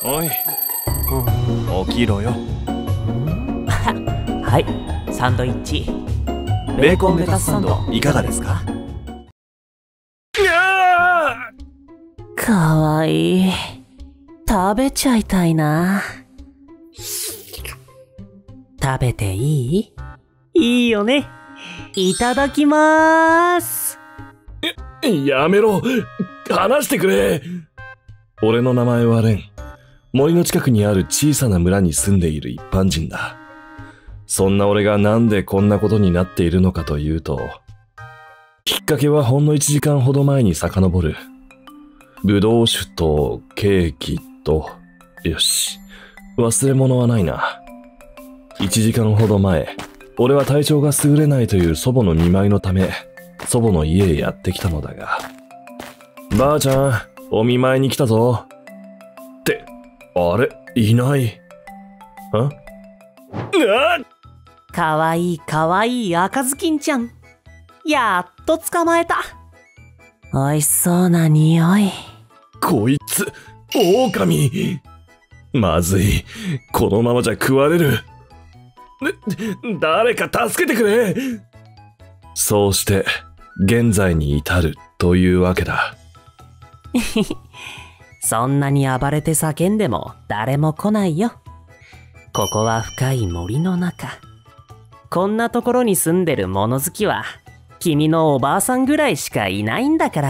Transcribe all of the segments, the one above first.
おい、起きろよ。 はい、サンドイッチ。 ベーコンレタスサンドいかがですか？ かわいい。食べちゃいたいな。食べていい？いいよね。いただきまーす。 やめろ。話してくれ。俺の名前はレン。森の近くにある小さな村に住んでいる一般人だ。そんな俺がなんでこんなことになっているのかというと、きっかけはほんの1時間ほど前に遡る。ぶどう酒とケーキと、よし、忘れ物はないな。1時間ほど前、俺は体調が優れないという祖母の見舞いのため、祖母の家へやってきたのだが、ばあちゃん、お見舞いに来たぞ。って、あれ、いない。 かわいいかわいい赤ずきんちゃん。やっと捕まえた。おいしそうな匂い。 こいつ、狼。まずい。このままじゃ食われる。誰か助けてくれ。そうして、現在に至るというわけだ。 そんなに暴れて叫んでも誰も来ないよ。ここは深い森の中。こんなところに住んでる物好きは君のおばあさんぐらいしかいないんだから。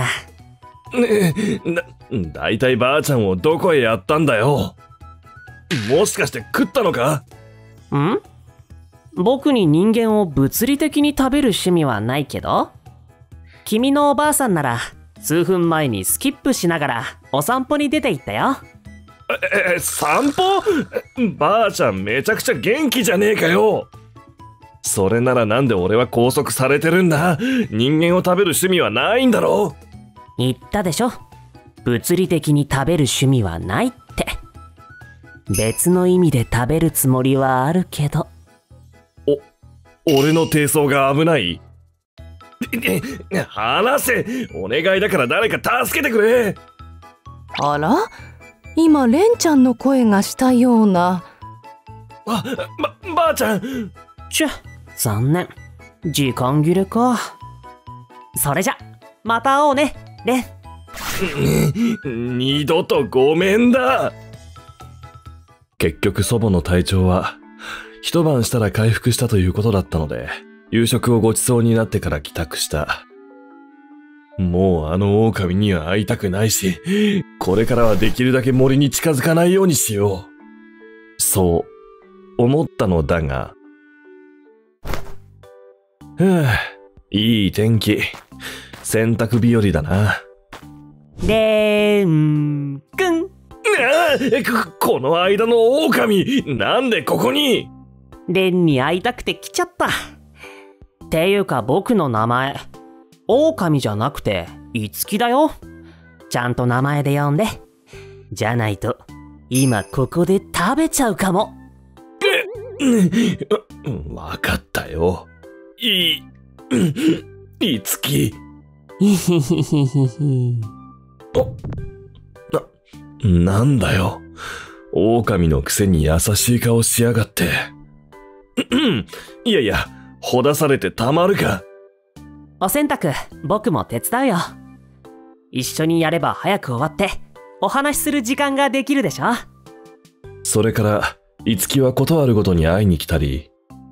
だいたいばあちゃんをどこへやったんだよ。もしかして食ったのか？ ん？僕に人間を物理的に食べる趣味はないけど、君のおばあさんなら数分前にスキップしながらお散歩に出て行ったよ。 散歩？ばあちゃんめちゃくちゃ元気じゃねえかよ。それならなんで俺は拘束されてるんだ？人間を食べる趣味はないんだろ？ 言ったでしょ。物理的に食べる趣味はないって。別の意味で食べるつもりはあるけど。 俺の低層が危ない？話せ！お願いだから誰か助けてくれ！ あら？今、レンちゃんの声がしたような。 ばあちゃん！ 残念。時間切れか。それじゃ、また会おうね、レン。二度とごめんだ。結局祖母の体調は、一晩したら回復したということだったので、夕食をごちそうになってから帰宅した。もうあの狼には会いたくないし、これからはできるだけ森に近づかないようにしよう。そう思ったのだが、いい天気。洗濯日和だな。 レンくん。 この間の狼、なんでここに？ レンに会いたくて来ちゃった。っていうか僕の名前、狼じゃなくて、いつきだよ。ちゃんと名前で呼んで。じゃないと、今ここで食べちゃうかも。 わかったよ。いつき。なんだよ。狼のくせに優しい顔しやがって。いやいや、ほだされてたまるか。 お洗濯、僕も手伝うよ。一緒にやれば早く終わって、お話しする時間ができるでしょ。 それから、いつきはことあるごとに会いに来たり。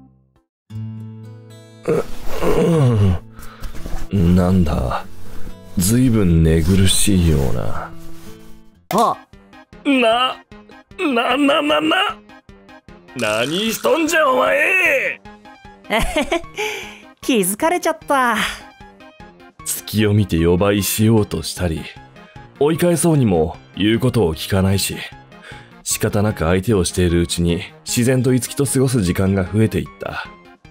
なんだ、ずいぶん寝苦しいような。何しとんじゃお前！ 気づかれちゃった。 隙を見て予売しようとしたり、追い返そうにも言うことを聞かないし、仕方なく相手をしているうちに自然といつきと過ごす時間が増えていった。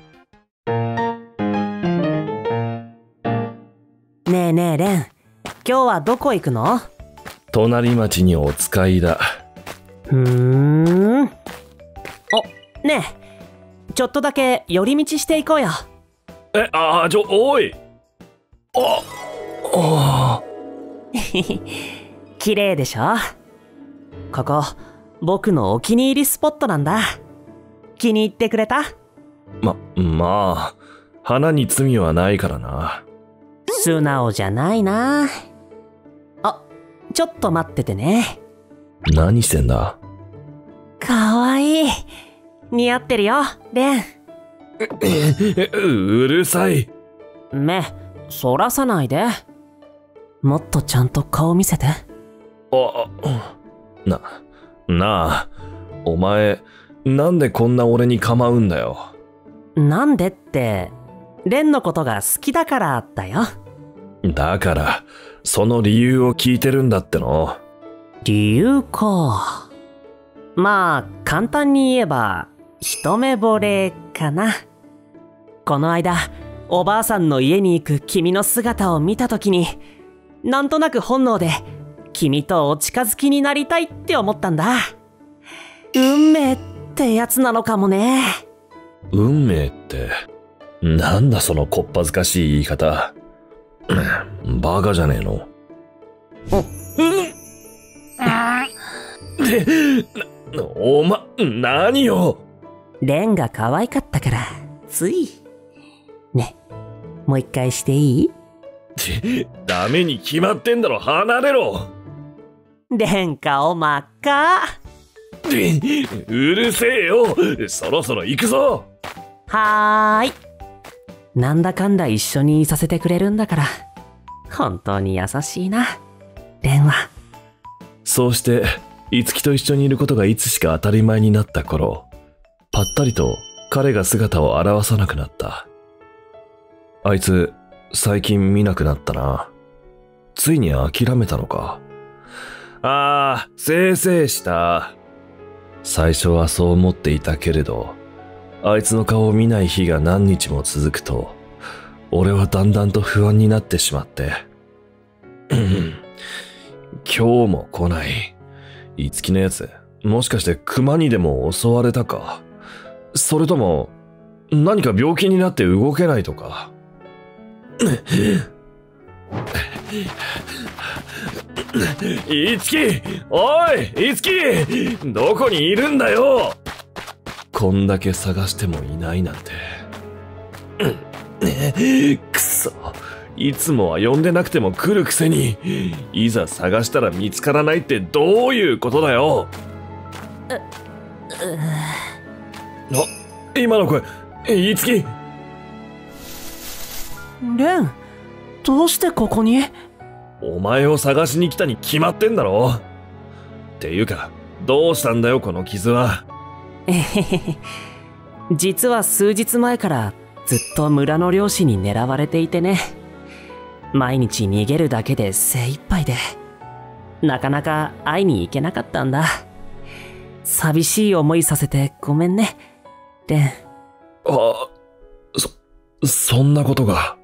ねえねえレン、今日はどこ行くの？ 隣町にお使いだ。 ねえ、ちょっとだけ寄り道していこうよ。 おい。 綺麗でしょ？ここ僕のお気に入りスポットなんだ。気に入ってくれた？ まあ、花に罪はないからな。 素直じゃないな。あ、ちょっと待っててね。 何してんだ？ かわいい。似合ってるよ、レン。 うるさい。 目、そらさないで。もっとちゃんと顔見せて。 なあ、お前、なんでこんな俺に構うんだよ。 なんでって、レンのことが好きだからだよ。 だから、その理由を聞いてるんだっての。 理由か。まあ、簡単に言えば、一目惚れかな。この間、おばあさんの家に行く君の姿を見たときに、なんとなく本能で、君とお近づきになりたいって思ったんだ。運命ってやつなのかもね。 運命って、なんだそのこっぱずかしい言い方。バカじゃねえの。何よ。 レンが可愛かったから、つい。ね、もう一回していい？ ダメに決まってんだろ、離れろ。 レン顔真っ赤。 うるせえよ、そろそろ行くぞ。 はーい。なんだかんだ一緒にいさせてくれるんだから、本当に優しいな、レンは。 そうして、樹と一緒にいることがいつしか当たり前になった頃、ぱったりと彼が姿を現さなくなった。あいつ、最近見なくなったな。ついに諦めたのか。ああ、せいせいした。最初はそう思っていたけれど、あいつの顔を見ない日が何日も続くと、俺はだんだんと不安になってしまって。今日も来ない。樹のやつ、もしかして熊にでも襲われたか？それとも、何か病気になって動けないとか？樹！おい樹！どこにいるんだよ！こんだけ探してもいないなんて。くそ。いつもは呼んでなくても来るくせに、いざ探したら見つからないってどういうことだよ。今の声、樹！ レン、どうしてここに？ お前を探しに来たに決まってんだろ。っていうか、どうしたんだよこの傷は。 実は数日前からずっと村の漁師に狙われていてね。毎日逃げるだけで精一杯で、なかなか会いに行けなかったんだ。寂しい思いさせてごめんね、レン。 そんなことが。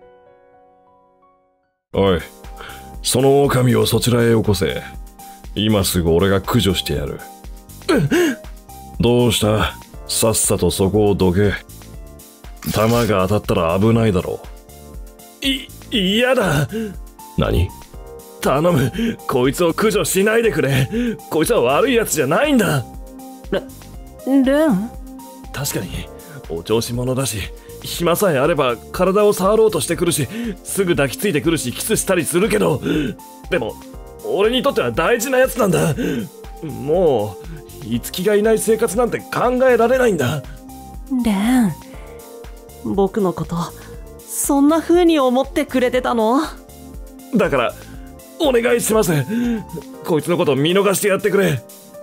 おい、その狼をそちらへよこせ。今すぐ俺が駆除してやる。どうした？さっさとそこをどけ。弾が当たったら危ないだろう。嫌だ。何？頼む、こいつを駆除しないでくれ。こいつは悪いやつじゃないんだ。 レン？ 確かにお調子者だし、暇さえあれば体を触ろうとしてくるし、すぐ抱きついてくるしキスしたりするけど、でも俺にとっては大事なやつなんだ。もう樹がいない生活なんて考えられないんだ。 レン、僕のことそんな風に思ってくれてたの？ だからお願いします。こいつのこと見逃してやってくれ。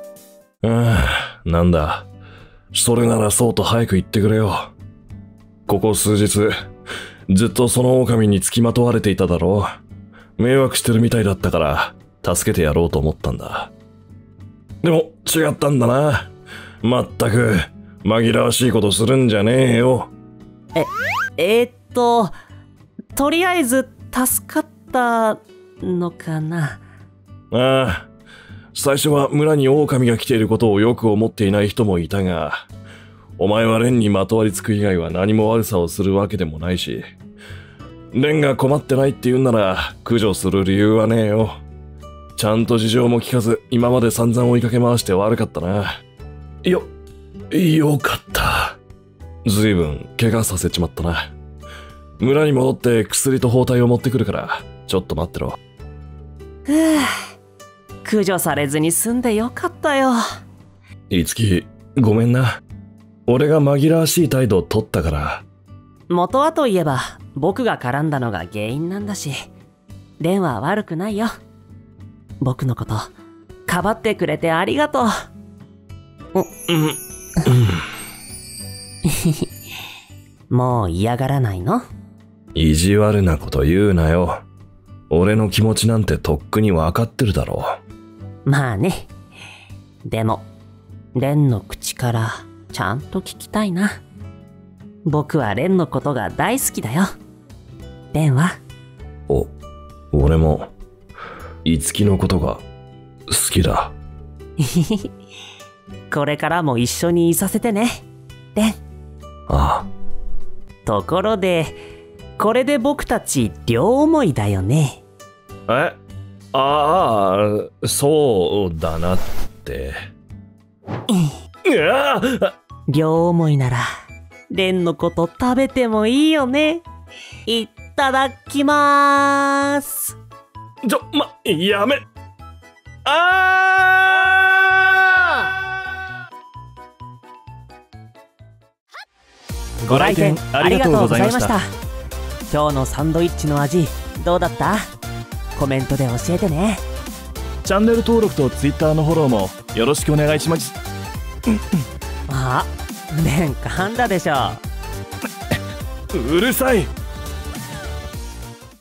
なんだ、それならそうと早く言ってくれよ。ここ数日ずっとその狼につきまとわれていただろう。迷惑してるみたいだったから助けてやろうと思ったんだ。でも違ったんだな。まったく紛らわしいことするんじゃねえよ。 とりあえず助かったのかな。 ああ、最初は村に狼が来ていることをよく思っていない人もいたが、お前はレンにまとわりつく以外は何も悪さをするわけでもないし、レンが困ってないって言うんなら駆除する理由はねえよ。 ちゃんと事情も聞かず、今まで散々追いかけ回して悪かったな。よかった。ずいぶん怪我させちまったな。村に戻って薬と包帯を持ってくるから、ちょっと待ってろ。 ふぅ、駆除されずに済んでよかったよ。 いつき、ごめんな。俺が紛らわしい態度を取ったから。 元はといえば、僕が絡んだのが原因なんだし、蓮は悪くないよ。僕のこと、かばってくれてありがとう。もう嫌がらないの？ 意地悪なこと言うなよ。俺の気持ちなんてとっくに分かってるだろう。まあね。でも、蓮の口からちゃんと聞きたいな。僕は蓮のことが大好きだよ。蓮は？ 俺も、いつきのことが好きだ。 これからも一緒にいさせてね、蓮。 ああ。 ところで、これで僕たち両思いだよね。 ああ、そうだなって。 両思いなら、蓮のこと食べてもいいよね。いっただきまーす。 やめ。 ご来店ありがとうございました。 今日のサンドイッチの味、どうだった？コメントで教えてね。 チャンネル登録と Twitter のフォローもよろしくお願いします。 あ、蓮噛んだでしょ。 うるさい。